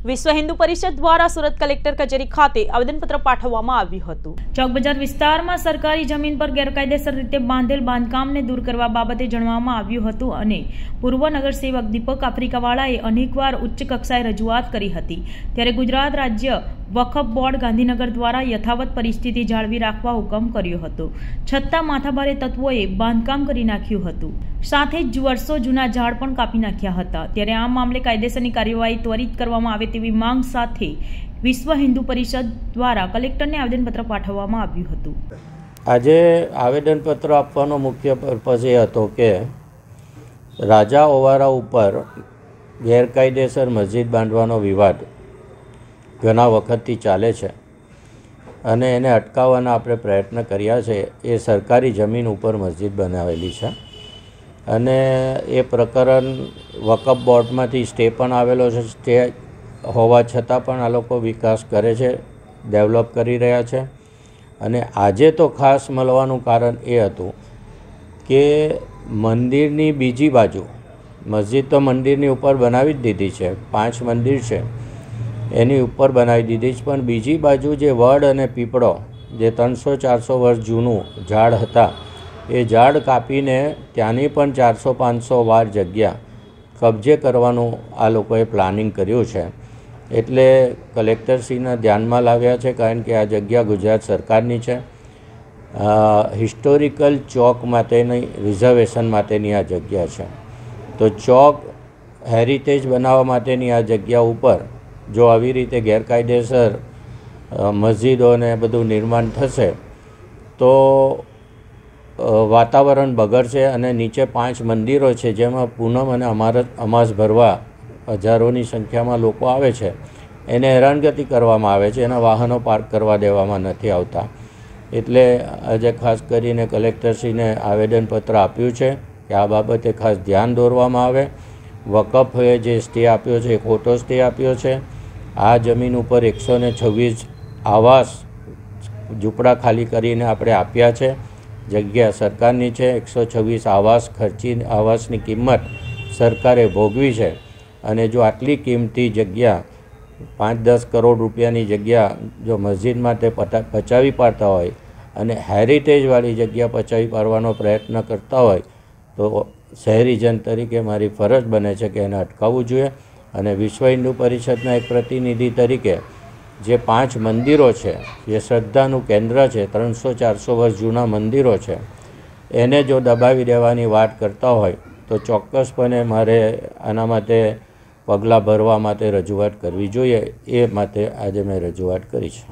વિશ્વ હિન્દુ પરિષદ દ્વારા સુરત કલેક્ટર કચેરી ખાતે આવેદનપત્ર પાઠવવામાં આવ્યું હતું। ચોક બજાર વિસ્તારમાં સરકારી જમીન પર ગેરકાયદેસર રીતે બાંધેલ બાંધકામને દૂર કરવા બાબતે જણાવવામાં આવ્યું હતું અને પૂર્વ નગરસેવક દીપક આફ્રિકાવાળાએ અનેકવાર ઉચ્ચ કક્ષાએ રજૂઆત કરી હતી। ત્યારે ગુજરાત રાજ્ય વકફ બોર્ડ ગાંધીનગર દ્વારા યથાવત પરિસ્થિતિ જાળવી રાખવા હુકમ કર્યો હતો, છતાં માથાભારે તત્વોએ બાંધકામ કરી નાખ્યું હતું, સાથે જ વર્ષો જૂના ઝાડ પણ કાપી નાખ્યા હતા। ત્યારે આ મામલે કાયદેસરની કાર્યવાહી ત્વરિત કરવામાં આવે તેવી માંગ સાથે વિશ્વ હિન્દુ પરિષદ દ્વારા કલેક્ટરને આવેદનપત્ર પાઠવવામાં આવ્યું હતું। આજે આવેદનપત્ર આપવાનો મુખ્ય પર્પઝ એ હતો કે રાજા ઓવારા ઉપર ગેરકાયદેસર મસ્જિદ બાંધવાનો વિવાદ ઘણા વખતથી ચાલે છે અને એને અટકાવવાના આપણે પ્રયત્ન કર્યા છે। એ સરકારી જમીન ઉપર મસ્જિદ બનાવેલી છે અને એ પ્રકરણ વકફ બોર્ડમાંથી સ્ટે પણ આવેલો છે। સ્ટે હોવા છતાં પણ આ લોકો વિકાસ કરે છે, ડેવલપ કરી રહ્યા છે। અને આજે તો ખાસ મળવાનું કારણ એ હતું કે મંદિરની બીજી બાજુ, મસ્જિદ તો મંદિરની ઉપર બનાવી જ દીધી છે, 5 મંદિર છે એની ઉપર બનાવી દીધી છે, પણ બીજી બાજુ જે વડ અને પીપળો જે 300-400 વર્ષ જૂનું ઝાડ હતા એ ઝાડ કાપીને ત્યાંની પણ 400-500 વાર જગ્યા કબજે કરવાનું આ લોકોએ પ્લાનિંગ કર્યું છે। એટલે કલેક્ટરશ્રીના ધ્યાનમાં લાવ્યા છે, કારણ કે આ જગ્યા ગુજરાત સરકારની છે। હિસ્ટોરિકલ ચોક માટેની રિઝર્વેશન માટેની આ જગ્યા છે, તો ચોક હેરિટેજ બનાવવા માટેની આ જગ્યા ઉપર જો આવી રીતે ગેરકાયદેસર મસ્જિદોને બધું નિર્માણ થશે તો વાતાવરણ બગડશે અને નીચે 5 મંદિરો છે જેમાં પૂનમ અને અમાસ ભરવા હજારોની સંખ્યામાં લોકો આવે છે, એને હેરાનગતિ કરવામાં આવે છે, એના વાહનો પાર્ક કરવા દેવામાં નથી આવતા। એટલે આજે ખાસ કરીને કલેક્ટરશ્રીને આવેદનપત્ર આપ્યું છે કે આ બાબતે ખાસ ધ્યાન દોરવામાં આવે। વકફે જે સ્ટે આપ્યો છે એ ખોટો સ્ટે આપ્યો છે। આ જમીન ઉપર 126 આવાસ ઝૂંપડા ખાલી કરીને આપણે આપ્યા છે, જગ્યા સરકારની છે। 126 આવાસ ખર્ચી આવાસની કિંમત સરકારે ભોગવી છે અને જો આટલી કિંમતી જગ્યા 5-10 કરોડ રૂપિયાની જગ્યા જો મસ્જિદ માટે પચાવી પાડતા હોય અને હેરિટેજવાળી જગ્યા પચાવી પાડવાનો પ્રયત્ન કરતા હોય તો શહેરીજન તરીકે મારી ફરજ બને છે કે એને અટકાવવું જોઈએ। અને વિશ્વ હિન્દુ પરિષદના એક પ્રતિનિધિ તરીકે જે 5 મંદિરો છે, જે શ્રદ્ધાનું કેન્દ્ર છે, 300-400 વર્ષ જૂના મંદિરો છે, એને જો દબાવી દેવાની વાત કરતા હોય તો ચોક્કસપણે મારે આના માટે પગલાં ભરવા માટે રજૂઆત કરવી જોઈએ। એ માટે આજે મેં રજૂઆત કરી છે।